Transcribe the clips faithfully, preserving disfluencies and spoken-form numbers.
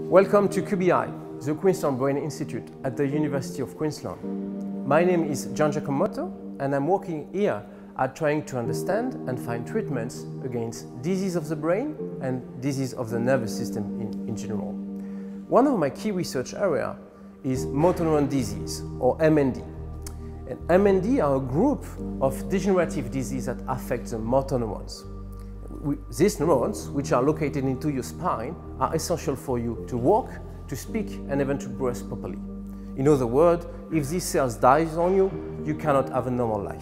Welcome to Q B I, the Queensland Brain Institute at the University of Queensland. My name is Jean Giacomotto and I'm working here at trying to understand and find treatments against disease of the brain and disease of the nervous system in, in general. One of my key research areas is motor neuron disease, or M N D. And M N D are a group of degenerative diseases that affect the motor neurons. We, these neurons, which are located into your spine, are essential for you to walk, to speak, and even to breathe properly. In other words, if these cells die on you, you cannot have a normal life.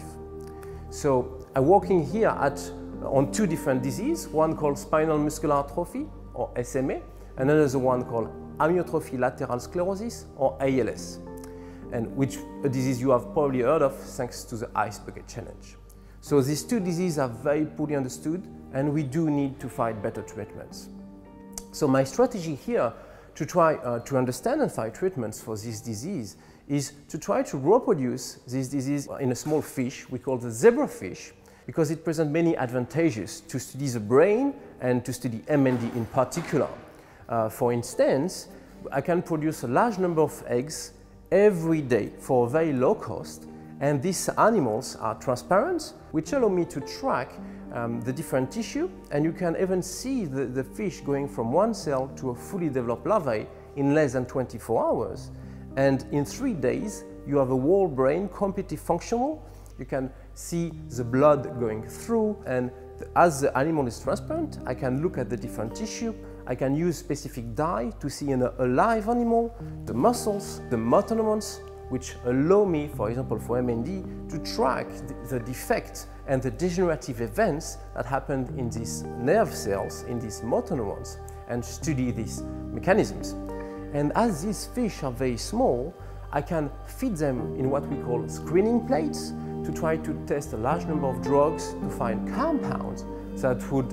So I'm working here at, on two different diseases, one called spinal muscular atrophy, or S M A, and another one called amyotrophy lateral sclerosis, or A L S, and which a disease you have probably heard of thanks to the Ice Bucket Challenge. So these two diseases are very poorly understood, and we do need to find better treatments. So my strategy here to try uh, to understand and find treatments for this disease is to try to reproduce this disease in a small fish we call the zebrafish, because it presents many advantages to study the brain and to study M N D in particular. Uh, for instance, I can produce a large number of eggs every day for a very low cost, and these animals are transparent, which allow me to track um, the different tissue, and you can even see the, the fish going from one cell to a fully developed larvae in less than twenty-four hours. And in three days, you have a whole brain completely functional. You can see the blood going through, and as the animal is transparent, I can look at the different tissue. I can use specific dye to see in a, a live animal, the muscles, the motor neurons, which allow me, for example, for M N D, to track the, the defects and the degenerative events that happen in these nerve cells, in these motor neurons, and study these mechanisms. And as these fish are very small, I can feed them in what we call screening plates to try to test a large number of drugs to find compounds that would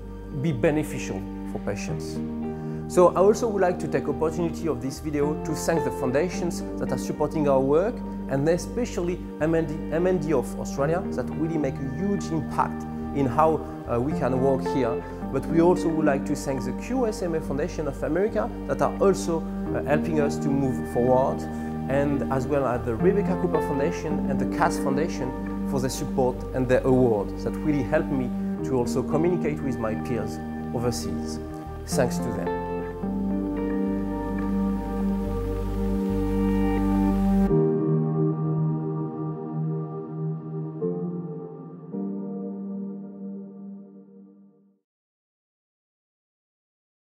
be beneficial for patients. So I also would like to take opportunity of this video to thank the foundations that are supporting our work, and especially M N D, M N D of Australia, that really make a huge impact in how uh, we can work here. But we also would like to thank the Q S M A Foundation of America that are also uh, helping us to move forward, and as well as the Rebecca Cooper Foundation and the C A S Foundation for their support and their awards that really help me to also communicate with my peers overseas. Thanks to them.